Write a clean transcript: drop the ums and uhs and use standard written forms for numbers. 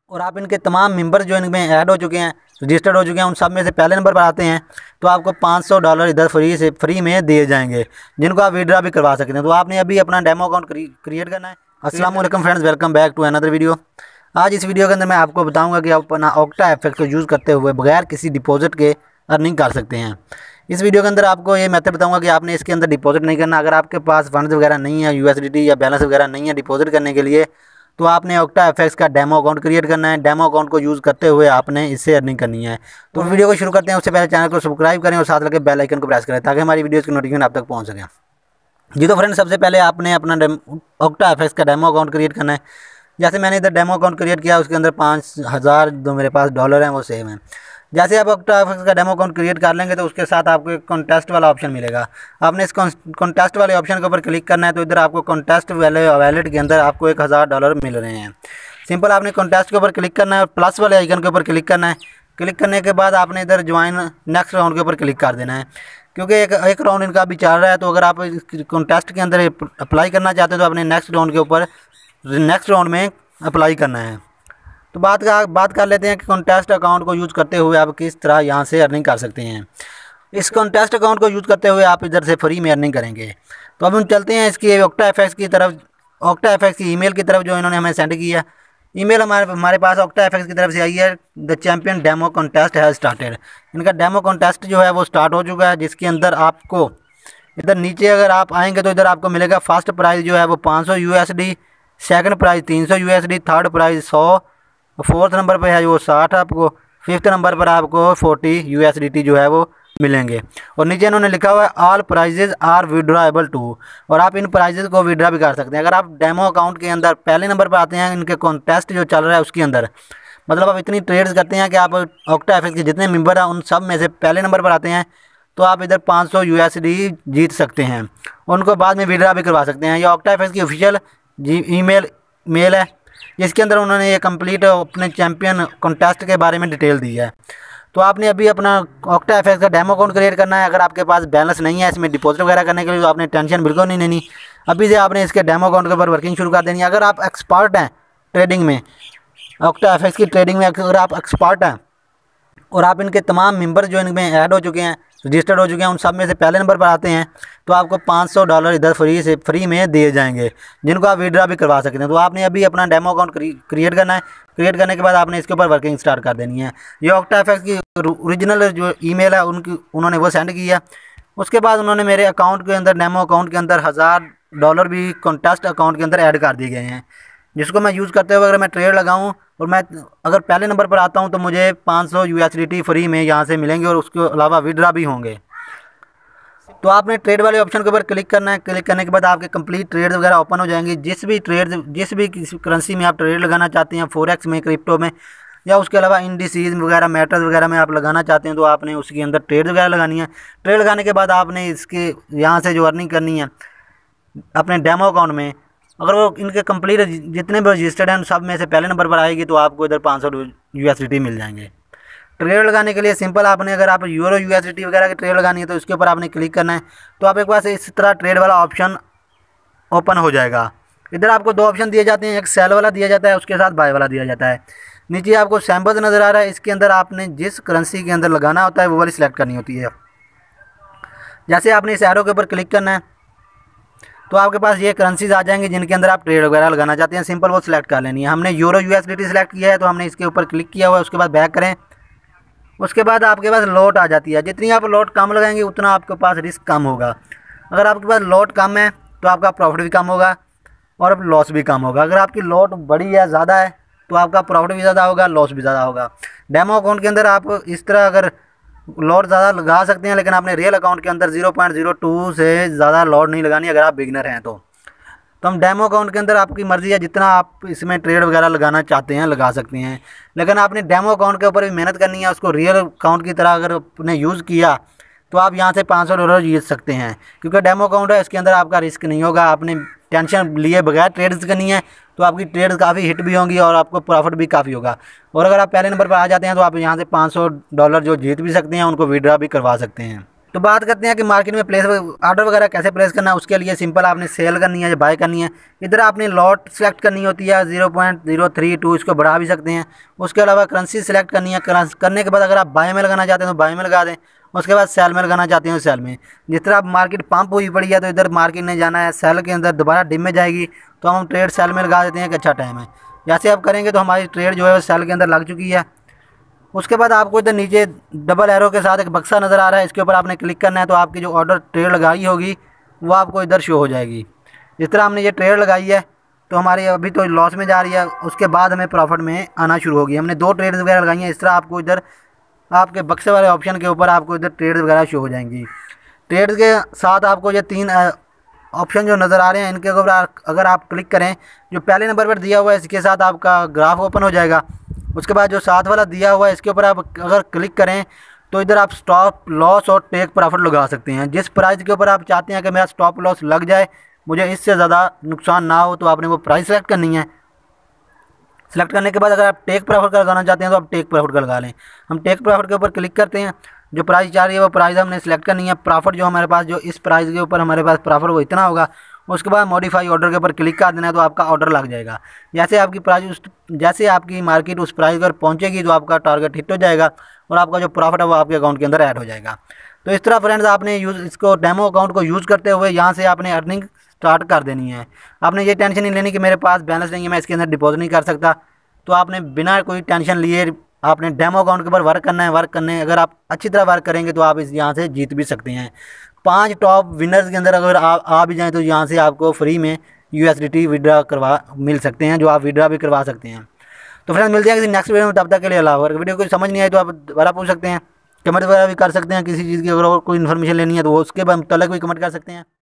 और आप इनके तमाम मेंबर जो इनमें ऐड हो चुके हैं, रजिस्टर्ड हो चुके हैं, उन सब में से पहले नंबर पर आते हैं तो आपको $500 इधर फ्री में दिए जाएंगे, जिनको आप विड्रॉ भी करवा सकते हैं। तो आपने अभी अपना डेमो अकाउंट क्रिएट करना है। अस्सलाम वालेकुम friends, welcome back to another video. आज इस वीडियो के अंदर मैं आपको बताऊंगा कि आप अपना ऑक्टा एफएक्स को यूज़ करते हुए बगैर किसी डिपॉजिट के अर्निंग कर सकते हैं। इस वीडियो के अंदर आपको ये मेथड बताऊंगा कि आपने इसके अंदर डिपॉजिट नहीं करना। अगर आपके पास फंड्स वगैरह नहीं है, यूएसडीटी या बैलेंस वगैरह नहीं है डिपॉजिट करने के लिए, तो आपने ऑक्टा एफएक्स का डेमो अकाउंट क्रिएट करना है। डेमो अकाउंट को यूज़ करते हुए आपने इससे अर्निंग करनी है। तो वीडियो को शुरू करते हैं। उससे पहले चैनल को सब्सक्राइब करें और साथ लगे बेल आइकन को प्रेस करें ताकि हमारी वीडियोज़ की नोटिफिकेशन आप तक पहुँच सकें। जी तो फ्रेंड्स, सबसे पहले आपने अपना ऑक्टा एफएक्स का डेमो अकाउंट क्रिएट करना है। जैसे मैंने इधर डेमो अकाउंट क्रिएट किया, उसके अंदर 5000 जो मेरे पास डॉलर हैं वो सेव हैं। जैसे आप ऑक्टा एफएक्स का डेमो अकाउंट क्रिएट कर लेंगे तो उसके साथ आपको एक कॉन्टेस्ट वाला ऑप्शन मिलेगा। आपने इस कॉन्टेस्ट वाले ऑप्शन के ऊपर क्लिक करना है। तो इधर आपको कॉन्टेस्ट वाले वैलेट के अंदर आपको $1000 मिल रहे हैं। सिंपल आपने कॉन्टेस्ट के ऊपर क्लिक करना है और प्लस वाले आइकन के ऊपर क्लिक करना है। क्लिक करने के बाद आपने इधर ज्वाइन नेक्स्ट राउंड के ऊपर क्लिक कर देना है, क्योंकि एक राउंड इनका अभी चल रहा है। तो अगर आप कॉन्टेस्ट के अंदर अप्लाई करना चाहते हो तो आपने नेक्स्ट राउंड के ऊपर नेक्स्ट राउंड में अप्लाई करना है। तो बात कर लेते हैं कि कॉन्टेस्ट अकाउंट को यूज़ करते हुए आप किस तरह यहाँ से अर्निंग कर सकते हैं। इस कॉन्टेस्ट अकाउंट को यूज़ करते हुए आप इधर से फ्री में अर्निंग करेंगे। तो अब हम चलते हैं इसकी ऑक्टा एफएक्स की तरफ, ऑक्टा एफएक्स की ईमेल की तरफ जो इन्होंने हमें सेंड किया। ईमेल हमारे पास ऑक्टा एफएक्स की तरफ से आई है। The champion demo contest has started. इनका डेमो कॉन्टेस्ट जो है वो स्टार्ट हो चुका है, जिसके अंदर आपको इधर नीचे अगर आप आएंगे तो इधर आपको मिलेगा फर्स्ट प्राइज़ जो है वो 500 USD, second prize 300 USD, third prize 100, fourth number पर है वो 60 आपको, फिफ्थ नंबर पर आपको 40 USDT जो है वो मिलेंगे। और नीचे इन्होंने लिखा हुआ है all prizes are withdrawable too, और आप इन प्राइजेज को विड्रॉ भी कर सकते हैं। अगर आप डेमो अकाउंट के अंदर पहले नंबर पर आते हैं इनके कॉन्टेस्ट जो चल रहा है उसके अंदर, मतलब आप इतनी ट्रेड्स करते हैं कि आप ऑक्टा एफएक्स के जितने मेंबर हैं उन सब में से पहले नंबर पर आते हैं, तो आप इधर 500 USD जीत सकते हैं। उनको बाद में विड्रॉ भी करवा सकते हैं। ये ऑक्टा एफएक्स की ऑफिशियल मेल है, जिसके अंदर उन्होंने ये कंप्लीट अपने चैम्पियन कॉन्टेस्ट के बारे में डिटेल दी है। तो आपने अभी अपना ऑक्टा एफएक्स का डेमो अकाउंट क्रिएट करना है। अगर आपके पास बैलेंस नहीं है इसमें डिपॉजिट वगैरह करने के लिए, तो आपने टेंशन बिल्कुल नहीं लेनी। अभी से आपने इसके डेमो अकाउंट के ऊपर वर्किंग शुरू कर देनी है। अगर आप एक्सपर्ट हैं ट्रेडिंग में, ऑक्टा एफएक्स की ट्रेडिंग में अगर आप एक्सपर्ट हैं और आप इनके तमाम मेंबर जो इनमें ऐड हो चुके हैं, रजिस्टर्ड हो चुके हैं, उन सब में से पहले नंबर पर आते हैं तो आपको $500 इधर फ्री में दिए जाएंगे, जिनको आप विड्रॉ भी करवा सकते हैं। तो आपने अभी अपना डेमो अकाउंट क्रिएट करना है। क्रिएट करने के बाद आपने इसके ऊपर वर्किंग स्टार्ट कर देनी है। ये ऑक्टा एफएक्स की ओरिजिनल जो ईमेल है उन्होंने वो सेंड किया। उसके बाद उन्होंने मेरे अकाउंट के अंदर, डेमो अकाउंट के अंदर $1000 भी कॉन्टेस्ट अकाउंट के अंदर ऐड कर दिए गए हैं, जिसको मैं यूज़ करते हुए अगर मैं ट्रेड लगाऊं और मैं अगर पहले नंबर पर आता हूं तो मुझे 500 USDT फ्री में यहां से मिलेंगे और उसके अलावा विड्रॉ भी होंगे। तो आपने ट्रेड वाले ऑप्शन के ऊपर क्लिक करना है। क्लिक करने के बाद आपके कंप्लीट ट्रेड वगैरह ओपन हो जाएंगे। जिस भी किसी करेंसी में आप ट्रेड लगाना चाहते हैं, फॉरेक्स में, क्रिप्टो में, या उसके अलावा इंडिसीज वगैरह, मेटल्स वगैरह में आप लगाना चाहते हैं, तो आपने उसके अंदर ट्रेड वगैरह लगानी है। ट्रेड लगाने के बाद आपने इसके यहाँ से जो अर्निंग करनी है अपने डेमो अकाउंट में, अगर वो इनके कंप्लीट जितने भी रजिस्टर्ड हैं सब में से पहले नंबर पर आएगी तो आपको इधर 500 USDT मिल जाएंगे। ट्रेड लगाने के लिए सिंपल आपने, अगर आप यूरो USDT वगैरह की ट्रेड लगानी है तो इसके ऊपर आपने क्लिक करना है। तो आप एक बार से इस तरह ट्रेड वाला ऑप्शन ओपन हो जाएगा। इधर आपको दो ऑप्शन दिए जाते हैं, एक सेल वाला दिया जाता है, उसके साथ बाय वाला दिया जाता है। नीचे आपको सैम्पल्स नज़र आ रहा है, इसके अंदर आपने जिस करेंसी के अंदर लगाना होता है वो वाली सिलेक्ट करनी होती है। जैसे आपने इस एरो के ऊपर क्लिक करना है तो आपके पास ये करेंसीज आ जाएंगी जिनके अंदर आप ट्रेड वगैरह लगाना चाहते हैं। सिंपल वो सिलेक्ट कर लेनी है। हमने यूरो USDT सिलेक्ट किया है तो हमने इसके ऊपर क्लिक किया हुआ है। उसके बाद बैक करें। उसके बाद आपके पास लॉट आ जाती है। जितनी आप लॉट कम लगाएंगे उतना आपके पास रिस्क कम होगा। अगर आपके पास लॉट कम है तो आपका प्रॉफिट भी कम होगा और लॉस भी कम होगा। अगर आपकी लॉट बड़ी है, ज़्यादा है, तो आपका प्रॉफिट भी ज़्यादा होगा, लॉस भी ज़्यादा होगा। डेमो अकाउंट के अंदर आप इस तरह अगर लॉट ज़्यादा लगा सकते हैं, लेकिन आपने रियल अकाउंट के अंदर 0.02 से ज़्यादा लॉट नहीं लगानी अगर आप बिगनर हैं तो हम डेमो अकाउंट के अंदर आपकी मर्ज़ी है, जितना आप इसमें ट्रेड वगैरह लगाना चाहते हैं लगा सकते हैं। लेकिन आपने डेमो अकाउंट के ऊपर भी मेहनत करनी है। उसको रियल अकाउंट की तरह अगर आपने यूज़ किया तो आप यहाँ से $500 जीत सकते हैं, क्योंकि डेमो अकाउंट है, इसके अंदर आपका रिस्क नहीं होगा। आपने टेंशन लिए बगैर ट्रेड्स करनी है तो आपकी ट्रेड काफ़ी हिट भी होंगी और आपको प्रॉफिट भी काफ़ी होगा। और अगर आप पहले नंबर पर आ जाते हैं तो आप यहाँ से $500 जो जीत भी सकते हैं, उनको विड्रॉ भी करवा सकते हैं। तो बात करते हैं कि मार्केट में प्लेस ऑर्डर वगैरह कैसे प्लेस करना है। उसके लिए सिंपल आपने सेल करनी है या बाय करनी है। इधर आपने लॉट सेलेक्ट करनी होती है 0.032, इसको बढ़ा भी सकते हैं। उसके अलावा करेंसी सेलेक्ट करनी है। करने के बाद अगर आप बाय में लगाना चाहते हैं तो बाय में लगा दें। उसके बाद सेल में लगाना चाहते हैं तो सेल में। जिस तरह आप मार्केट पंप हुई पड़ी है तो इधर मार्केट ने जाना है सेल के अंदर, दोबारा डिम में जाएगी तो हम ट्रेड सेल में लगा देते हैं कि अच्छा टाइम है। जैसे आप करेंगे तो हमारी ट्रेड जो है वो सेल के अंदर लग चुकी है। उसके बाद आपको इधर नीचे डबल एरो के साथ एक बक्सा नज़र आ रहा है, इसके ऊपर आपने क्लिक करना है तो आपकी जो ऑर्डर ट्रेड लगाई होगी वो आपको इधर शो हो जाएगी। जिस तरह हमने ये ट्रेड लगाई है तो हमारी अभी तो लॉस में जा रही है, उसके बाद हमें प्रॉफिट में आना शुरू होगी। हमने 2 ट्रेड वगैरह लगाई हैं। इस तरह आपको इधर आपके बक्से वाले ऑप्शन के ऊपर आपको इधर ट्रेड वगैरह शो हो जाएंगी। ट्रेड के साथ आपको ये 3 ऑप्शन जो नज़र आ रहे हैं इनके ऊपर अगर आप क्लिक करें, जो पहले नंबर पर दिया हुआ है इसके साथ आपका ग्राफ ओपन हो जाएगा। उसके बाद जो साथ वाला दिया हुआ है इसके ऊपर आप अगर क्लिक करें तो इधर आप स्टॉप लॉस और टेक प्रॉफिट लगा सकते हैं। जिस प्राइस के ऊपर आप चाहते हैं कि मेरा स्टॉप लॉस लग जाए, मुझे इससे ज़्यादा नुकसान ना हो, तो आपने वो प्राइस सेलेक्ट करनी है। सेलेक्ट करने के बाद अगर आप टेक प्रॉफिट का लगाना चाहते हैं तो आप टेक प्रॉफिट का लगा लें। हम टेक प्रॉफिट के ऊपर क्लिक करते हैं। जो प्राइस चाह रही है वो प्राइस हमने सेलेक्ट करनी है। प्रॉफिट जो हमारे पास जो इस प्राइस के ऊपर हमारे पास प्रॉफिट वो इतना होगा। उसके बाद मॉडिफाई ऑर्डर के ऊपर क्लिक कर देना है तो आपका ऑर्डर लग जाएगा। जैसे आपकी मार्केट उस प्राइस पर पहुंचेगी तो आपका टारगेट हिट हो जाएगा और आपका जो प्रॉफिट है वो आपके अकाउंट के अंदर ऐड हो जाएगा। तो इस तरह फ्रेंड्स आपने इसको डेमो अकाउंट को यूज़ करते हुए यहाँ से आपने अर्निंग स्टार्ट कर देनी है। आपने ये टेंशन नहीं लेनी कि मेरे पास बैलेंस नहीं है, मैं इसके अंदर डिपॉजिट नहीं कर सकता। तो आपने बिना कोई टेंशन लिए आपने डेमो अकाउंट के ऊपर वर्क करना है। अगर आप अच्छी तरह वर्क करेंगे तो आप इस यहाँ से जीत भी सकते हैं। 5 टॉप विनर्स के अंदर अगर आप आ भी जाएँ तो यहाँ से आपको फ्री में USDT विड्रा करवा मिल सकते हैं, जो आप विड्रा भी करवा सकते हैं। तो फ्रेंड्स मिलते हैं किसी नेक्स्ट वीडियो में, तब तक के लिए अल्लाह। अगर वीडियो को समझ नहीं आए तो आप दोबारा पूछ सकते हैं, कमेंट वगैरह भी कर सकते हैं। किसी चीज़ की अगर और कोई इन्फॉर्मेशन लेनी है तो वो उसके बाद तलक भी कमेंट कर सकते हैं।